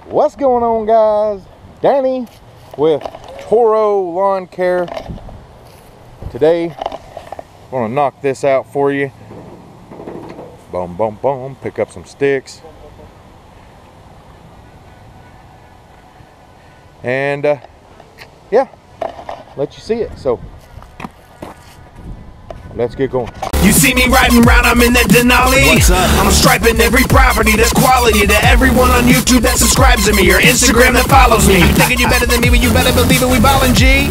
What's going on, guys? Danny with Toro Lawn Care. Today I'm gonna knock this out for you. Boom, boom, boom. Pick up some sticks and yeah, let you see it. So let's get going. You see me riding around, I'm in that Denali. What's up? I'm striping every property that's quality to everyone on YouTube that subscribes to me or Instagram that follows me. You thinking you better than me, but you better believe it, we ballin' G.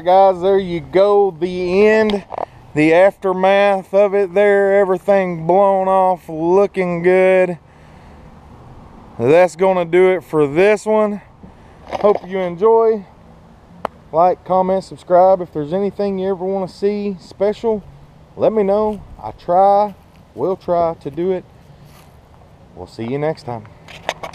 right, guys, there you go. The end, the aftermath of it there. Everything blown off, looking good. That's gonna do it for this one. Hope you enjoy. Like, comment, subscribe. If there's anything you ever want to see special, let me know. I will try to do it. We'll see you next time.